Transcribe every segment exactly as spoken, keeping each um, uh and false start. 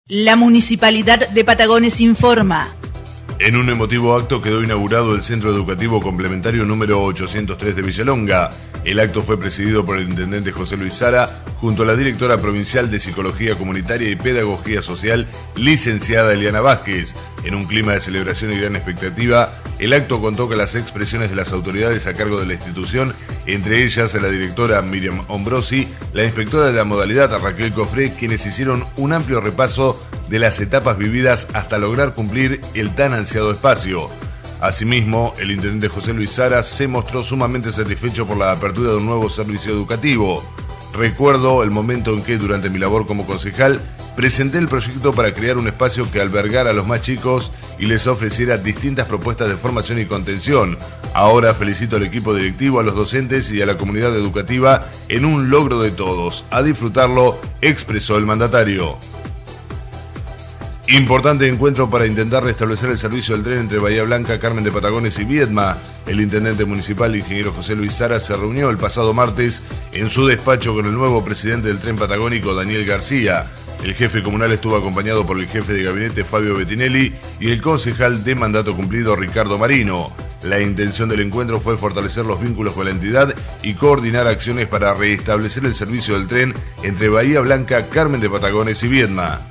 La Municipalidad de Patagones informa. En un emotivo acto quedó inaugurado el Centro Educativo Complementario número ochocientos tres de Villalonga. El acto fue presidido por el intendente José Luis Sara, junto a la directora provincial de Psicología Comunitaria y Pedagogía Social, licenciada Eliana Vázquez. En un clima de celebración y gran expectativa, el acto contó con las expresiones de las autoridades a cargo de la institución, entre ellas la directora Miriam Ombrosi, la inspectora de la modalidad Raquel Cofré, quienes hicieron un amplio repaso de las etapas vividas hasta lograr cumplir el tan ansiado espacio. Asimismo, el intendente José Luis Sara se mostró sumamente satisfecho por la apertura de un nuevo servicio educativo. Recuerdo el momento en que, durante mi labor como concejal, presenté el proyecto para crear un espacio que albergara a los más chicos y les ofreciera distintas propuestas de formación y contención. Ahora felicito al equipo directivo, a los docentes y a la comunidad educativa en un logro de todos. A disfrutarlo, expresó el mandatario. Importante encuentro para intentar restablecer el servicio del tren entre Bahía Blanca, Carmen de Patagones y Viedma. El intendente municipal, ingeniero José Luis Sara, se reunió el pasado martes en su despacho con el nuevo presidente del tren patagónico, Daniel García. El jefe comunal estuvo acompañado por el jefe de gabinete, Fabio Bettinelli, y el concejal de mandato cumplido, Ricardo Marino. La intención del encuentro fue fortalecer los vínculos con la entidad y coordinar acciones para restablecer el servicio del tren entre Bahía Blanca, Carmen de Patagones y Viedma.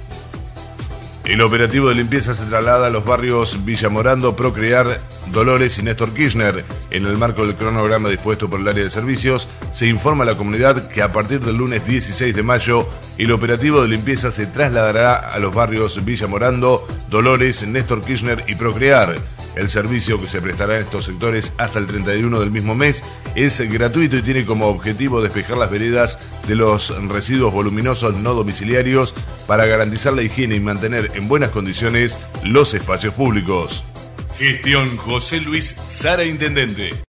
El operativo de limpieza se traslada a los barrios Villa Morando, Procrear, Dolores y Néstor Kirchner. En el marco del cronograma dispuesto por el área de servicios, se informa a la comunidad que a partir del lunes dieciséis de mayo, el operativo de limpieza se trasladará a los barrios Villa Morando, Dolores, Néstor Kirchner y Procrear. El servicio, que se prestará en estos sectores hasta el treinta y uno del mismo mes, es gratuito y tiene como objetivo despejar las veredas de los residuos voluminosos no domiciliarios para garantizar la higiene y mantener en buenas condiciones los espacios públicos. Gestión José Luis Sara, intendente.